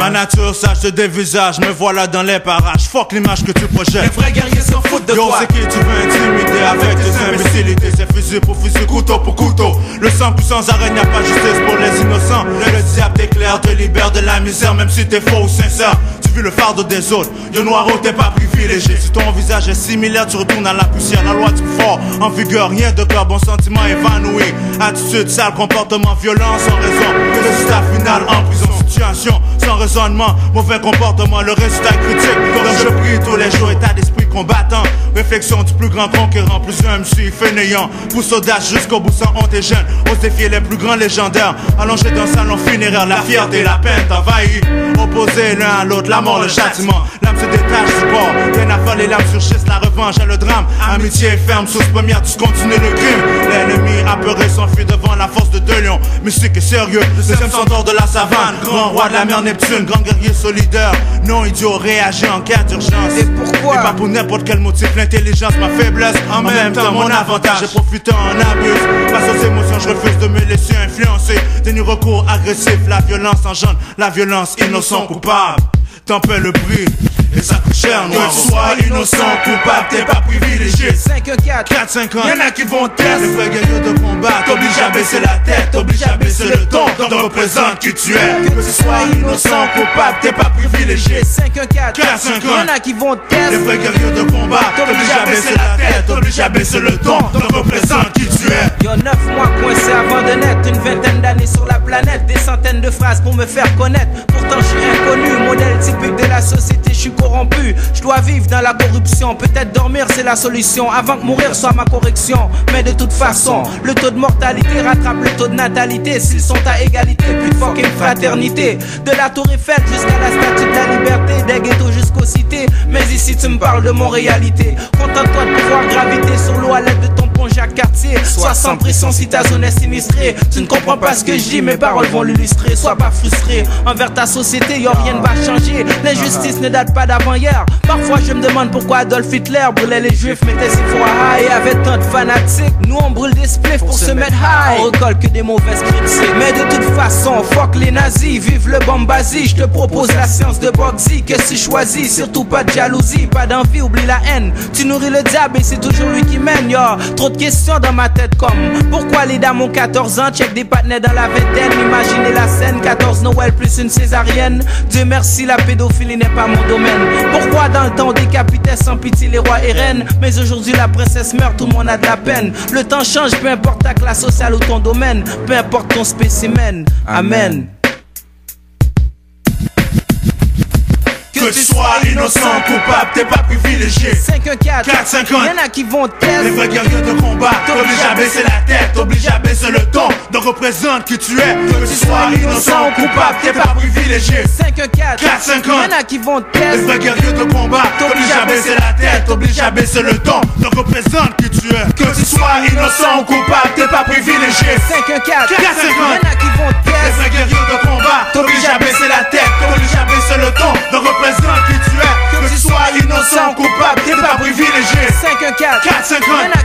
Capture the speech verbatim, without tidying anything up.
Ma nature sache de dévisage, me voilà dans les parages. Fuck l'image que tu projettes. Les vrais guerriers s'en foutent de Yo, toi. c'est qui tu veux intimider avec tes imbécilités. C'est fusil pour fusil, couteau pour couteau. Le sang plus sans arrêt, n'y a pas de justice pour les innocents. Le diable t'éclaire, te libère de la misère, même si t'es faux ou sincère. Tu vis le fardeau des autres, yo noiro t'es pas privilégié. Si ton visage est similaire, tu retournes à la poussière. La loi du fort, en vigueur, rien de cœur, bon sentiment évanoui. Attitude sale, comportement violent sans raison. Résultat final en prison. Situation sans raisonnement, mauvais comportement, le résultat est critique. Donc je prie tous les jours, état d'esprit combattant. Réflexion du plus grand conquérant, plus un M C fainéant. Pousse audace jusqu'au bout sans honte et gêne. Ose défier les plus grands légendaires. Allongé dans un salon funéraire, la fierté et la peine t'envahit. Opposés l'un à l'autre, la mort, le châtiment. L'âme se détache du corps, rien à faire, les lames surgissent, la revanche et le drame. Amitié ferme, source première, tu continues le crime. L'ennemi apeuré s'enfuit devant la force de deux lions. Mystique et sérieux, le deuxième centaure de la savane. Grand roi de la mer Neptune, grand guerrier solidaire. Non idiot, réagit en cas d'urgence. Et pourquoi? Et pas pour n'importe quel motif, l'intelligence, ma faiblesse. En, en même, même temps, mon avantage. J'ai profité en abuse. Face aux émotions, je refuse de me laisser influencer. Déni recours agressif, la violence engendre la violence, innocent, coupable. T'en paies le prix, et ça coûte cher, noir. Que tu sois innocent, coupable, t'es pas privilégié. cinq un quatre, quatre cinq ans, y'en a qui vont tester. Les vrais guerriers de combat t'obligent à baisser la tête, t'obligent à baisser le ton, donc représente qui tu es. Que tu sois innocent, coupable, t'es pas privilégié. cinq un quatre, quatre cinq ans, y'en a qui vont tester. Les vrais guerriers de combat t'obligent à baisser la tête, t'obligent à baisser le ton, donc représente qui tu es. Y'a neuf mois coincé avant de naître, une vingtaine d'années sur la planète, des centaines de phrases pour me faire connaître. Pourtant je suis inconnu, modèle typique de la société, je suis corrompu. Je dois vivre dans la corruption, peut-être dormir c'est la solution, avant que mourir soit ma correction. Mais de toute façon, le taux de mortalité rattrape le taux de natalité. S'ils sont à égalité, plus de fucking fraternité. De la tour Eiffel jusqu'à la statue de la liberté, des ghettos jusqu'aux cités. Mais ici tu me parles de mon réalité. Contente-toi de pouvoir graviter sur l'eau à l'aide de ton pont Jacques Cartier. Sois sans pression si ta zone est sinistrée. Tu ne comprends pas ce que je dis, mes paroles vont l'illustrer. Sois pas frustré, envers ta société, y'a rien ne va changer. L'injustice ne date pas d'avant-hier. Parfois je me demande pourquoi Adolf Hitler brûlait les juifs, mettait ses fours à high. Et avait tant de fanatiques, nous on brûle des spliffs pour, pour se mettre high. On recolle que des mauvaises critiques. Mais de toute façon, fuck les nazis, vive le bombazi. Je te propose la science de Boxy, que si choisis, surtout pas de jalousie, pas d'envie, oublie la haine. Tu nourris le diable et c'est toujours lui qui mène, yo. Trop de questions dans ma tête comme pourquoi les dames ont quatorze ans, check des partenaires dans la vingtaine. Imaginez la scène, quatorze Noël plus une césarienne. Dieu merci, la pédophilie n'est pas mon domaine. Pourquoi dans le temps on décapitait sans pitié les rois et reines, mais aujourd'hui la princesse meurt, tout le monde a de la peine. Le temps change, peu importe ta classe sociale ou ton domaine, peu importe ton spécimen. Amen. Que tu sois innocent, coupable, t'es pas privilégié. cinq un quatre, quatre cinq ans, y'en a qui vont tester. Les vrais guerriers de combat t'obligent à baisser la tête, t'obligent à baisser le ton, donc représente qui tu es. Que tu sois innocent, coupable, t'es pas privilégié. cinq un quatre, quatre cinq ans, y'en a qui vont les tester. vrais guerriers de combat t'obligent à baisser la tête, t'obligent à baisser le ton, donc représente qui tu es. Que tu sois innocent, coupable, t'es pas privilégié. cinq un quatre, quatre cinq ans, y'en a qui vont les tester. vrais guerriers de combat t'obligent à baisser la tête, t'obligent à baisser le ton, donc représente qui tu es. Que tu sois innocent, coupable, t'es pas privilégié. cinq un quatre, quatre cinq ans, y'en